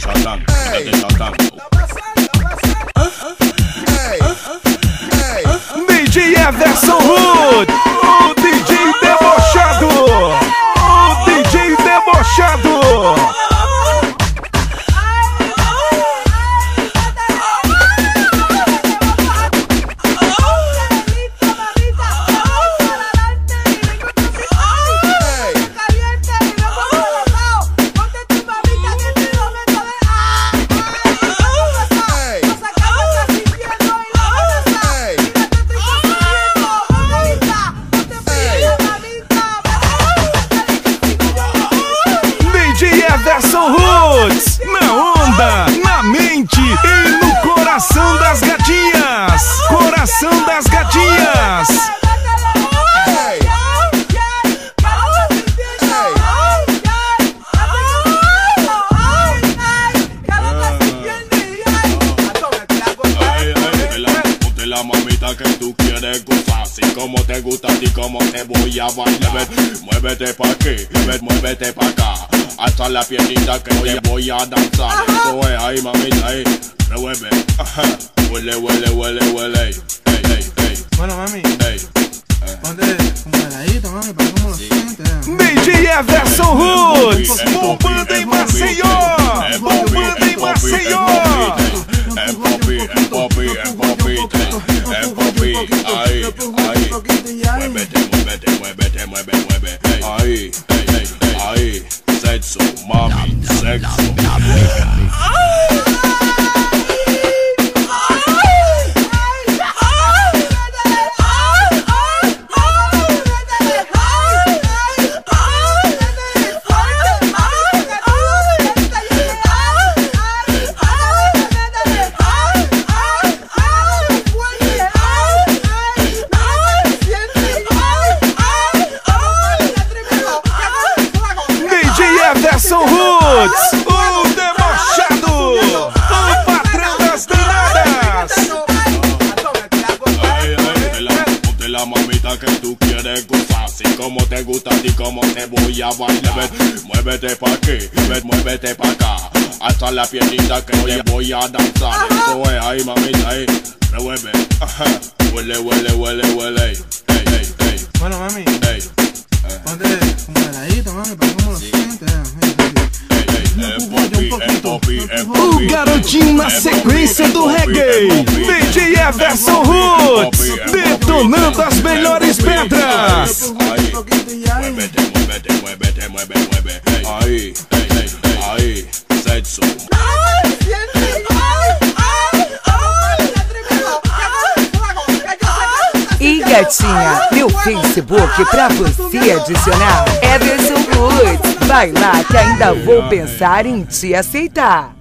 Shazam, DJ Everson Hood, o DJ debochado, o DJ debochado. Everson Roots, na onda, na mente e no coração das gatinhas. Coração das gatinhas. Ponte la mamita que tú quieres gozar, así como te gusta a ti, como te voy a bailar. Muévete pa' aquí, muévete pa' acá, hasta la piernita que te voy a danzar. Eso es, ahí mamita, ahí, revuelve, ajá, huele, huele, huele, huele, ey, ey, ey. Bueno, mami, Ey, ponte como heladito, mami, para cómo lo sientes. DJ Everson Roots, bombando em Maceió, bombando em Maceió. En popi, ahí, ahí, muévete, muévete, muévete, muévete, muévete, ahí, ahí, sexo, mami, sexo. Everson Roots, o debochado, o patrão das danadas. Ponte la mamita que tú quieres gozar, así como te gusta a ti, como te voy a bailar. Muévete pa' aquí, muévete pa' acá, hasta la piernita que te voy a danzar. Eso es, ahí mamita, ahí, revuelve, ajá, huele, huele, huele, huele, ey, ey, ey. Bueno, mami, Ey, ponte como heladito, mami, para cómo lo sientes. O garotinho na sequência do reggae, DJ Everson Roots, detonando as melhores pedras. Muévete, muévete, muévete, muévete, muévete, ahí, ahí, sexo. E gatinha, meu Facebook pra você adicionar Everson Roots. Vai lá que ainda vou pensar em te aceitar.